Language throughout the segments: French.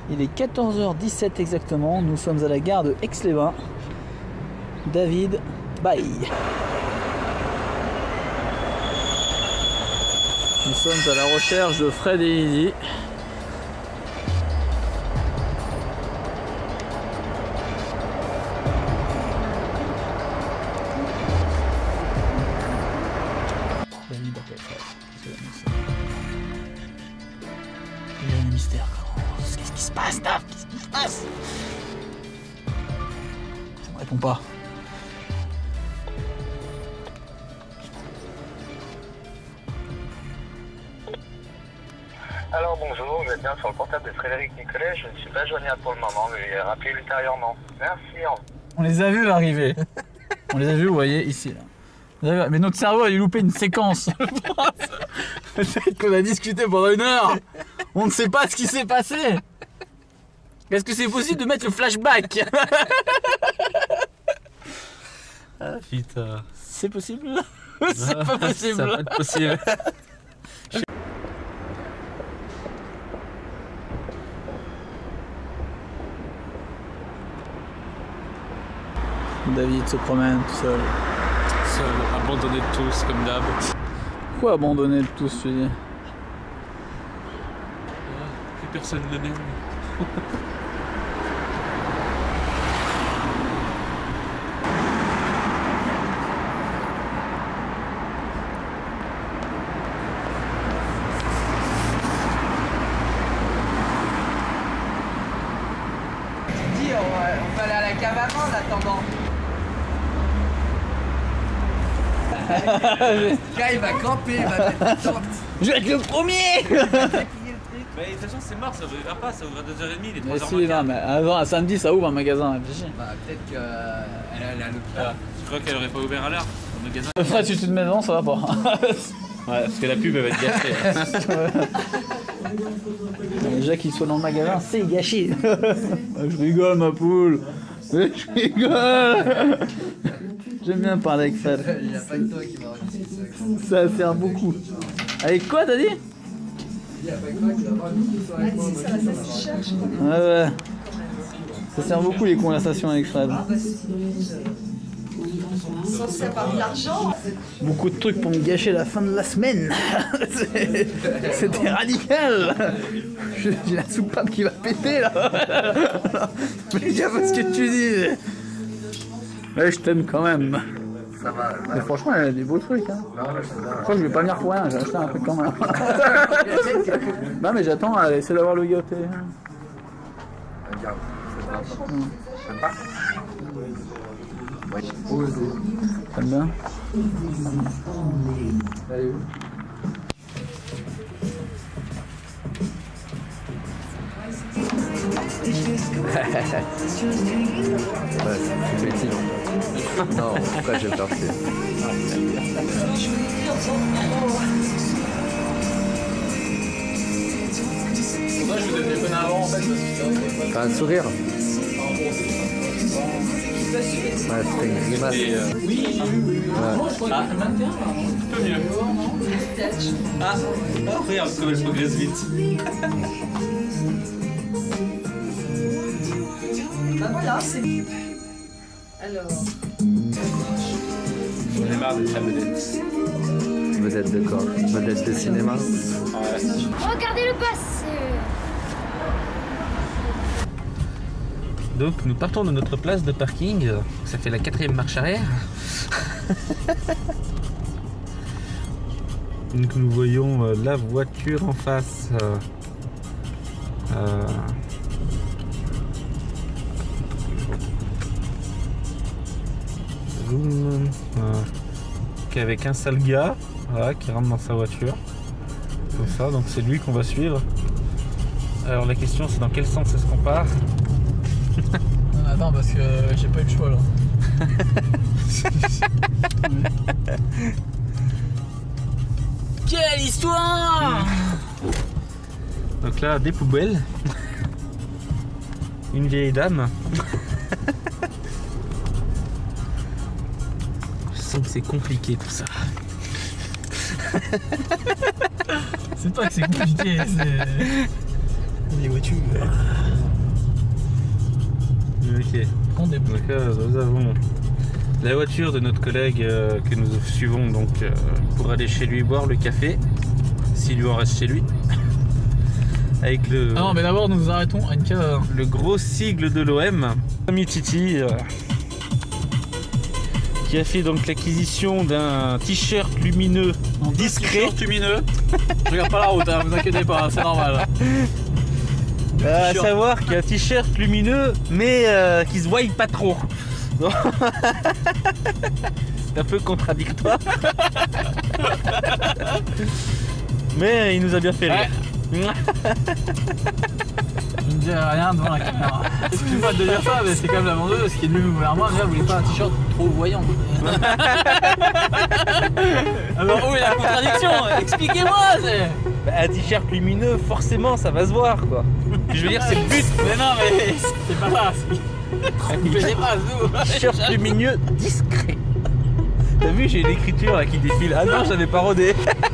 Il est 14h17 exactement, nous sommes à la gare de Aix-les-Bains. David, bye. Nous sommes à la recherche de Fred et Lily. David appelle Fred. C'est la il y a un mystère. Qu'est-ce qui se passe, Dave? Qu'est-ce qui se passe? Ça me répond pas. Alors bonjour, vous êtes bien sur le portable de Frédéric Nicolet, je ne suis pas joignable pour le moment, mais rappelez ultérieurement. Merci. On les a vus arriver. On les a vus, vous voyez, ici. Là. Mais notre cerveau a dû louper une séquence. Peut-être qu'on a discuté pendant 1 heure. On ne sait pas ce qui s'est passé. Est-ce que c'est possible de mettre le flashback? Ah putain. C'est possible? C'est pas possible. Ça va être possible. David se promène tout seul. Seul, abandonné de tous, comme d'hab. Pourquoi abandonner de tous, tu dis? Plus personne ne l'aime. On va aller à la cave à vin en attendant. Le gars il va camper, il va mettre une tente. Je vais être le premier. Mais de toute façon c'est mort, ça ouvrira pas, ça ouvre à 2h30, il est 3h Mais si, non, mais avant, un samedi ça ouvre un magasin, réfléchis. Bah peut-être qu'elle est à l'hôpital. Je crois qu'elle aurait pas ouvert à l'heure, le magasin. Fred, si tu te mets devant, ça va pas. Ouais, parce que la pub elle va être gâchée. Déjà qu'il soit dans le magasin, c'est gâché. Je rigole, ma poule. Je rigole. J'aime bien parler avec Fred. Il n'y a pas que toi qui va regarder ça. Ça sert beaucoup. Avec quoi, t'as dit? Il n'y a pas que toi qui va avoir une histoire avec moi. Ouais, ouais. Ça sert beaucoup les conversations avec Fred. Censé avoir de l'argent. Beaucoup de trucs pour me gâcher la fin de la semaine. C'était radical. J'ai la soupape qui va péter là. Mais gaffe à ce que tu dis. Ouais, je t'aime quand même. Ça va. Mais franchement, il y a des beaux trucs. Hein. Je crois que je vais pas venir pour rien, j'ai acheté un truc quand même. Non, mais j'attends à essayer d'avoir le gars au téléphone. Regarde, c'est pas. T'aimes bien? Allez où? Ouais, c'est une bêtise. Non, pourquoi j'ai peur? Moi, je vous ai téléphoné avant en fait. T'as un sourire? Ouais, c'était une grimace. Oui, Ouais. Ah, 21, un peu mieux. Ah, regarde comme elle progresse vite. Bah voilà, c'est. Alors. On est marre d'être la vedette. Vedette de quoi? Vedette de cinéma? Ouais. Regardez le passeur. Donc nous partons de notre place de parking, ça fait la 4e marche arrière. Donc nous voyons la voiture en face. Zoom, avec un sale gars, voilà, qui rentre dans sa voiture. Comme ça, donc c'est lui qu'on va suivre. Alors la question c'est dans quel sens est-ce qu'on part? Attends, parce que j'ai pas eu le choix là. Quelle histoire! Donc là, des poubelles. Une vieille dame. Je sens que c'est compliqué tout ça. C'est pas que c'est compliqué, c'est... Les voitures. Ok. On est bon. Donc nous avons la voiture de notre collègue que nous suivons donc pour aller chez lui boire le café, s'il lui en reste chez lui. Avec le, Ah non, mais d'abord, nous nous arrêtons à une cave. le gros sigle de l'OM. Ami Titi qui a fait donc l'acquisition d'un t-shirt lumineux discret. Lumineux. Je regarde pas la route, hein, vous inquiétez pas, c'est normal. À T-shirt. savoir qu'il y a un t-shirt lumineux mais qui se voit pas trop. Donc, c'est un peu contradictoire. Mais il nous a bien fait rire. Je ne dirai rien devant la caméra. Excuse-moi de dire ça, mais c'est quand même la vendeuse qui est venue vers moi. Déjà, vous voulez pas un t-shirt trop voyant. Alors, où est la contradiction? Expliquez-moi. Un t-shirt lumineux, forcément ça va se voir quoi. Je veux dire, c'est le but. Mais non, mais c'est pas ça. Je sais pas, vous. T-shirt lumineux discret. T'as vu, j'ai l'écriture là qui défile. Ah non, j'avais pas rodé.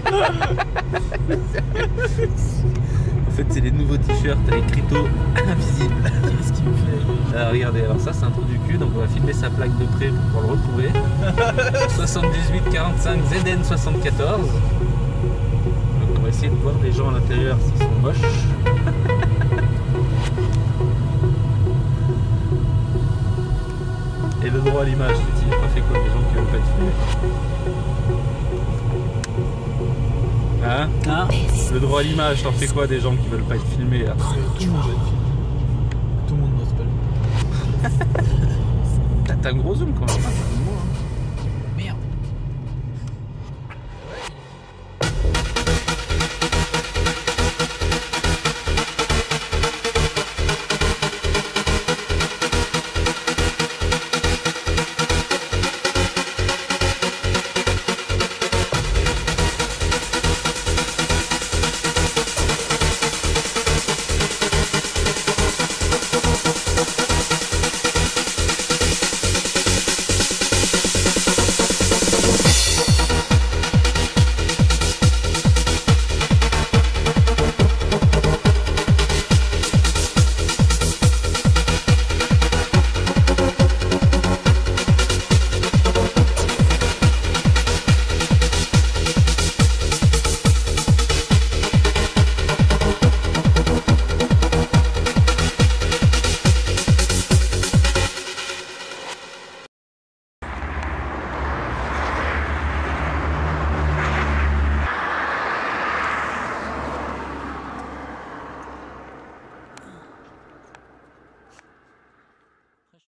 En fait, c'est les nouveaux t-shirts avec Rito invisible. Qu'est-ce qu'il me fait? Alors, regardez, alors ça c'est un trou du cul, donc on va filmer sa plaque de près pour pouvoir le retrouver. 7845 ZN74. Donc on va essayer de voir des gens à l'intérieur s'ils sont moches. Et le droit à l'image, il n'a pas fait quoi, des gens qui veulent pas être filmés. Hein? Hein? Le droit à l'image, t'en fais quoi des gens qui veulent pas être filmés là? Tout le monde va être filmé. Tout le monde va se parler. T'as un gros zoom quand même.